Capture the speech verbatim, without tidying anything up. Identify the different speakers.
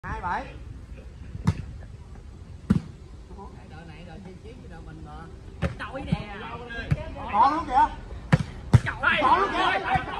Speaker 1: hai bảy.
Speaker 2: Đội này đội chi chiến đội mình mà. Đội nè.
Speaker 1: Còn luôn kìa. Còn luôn kìa.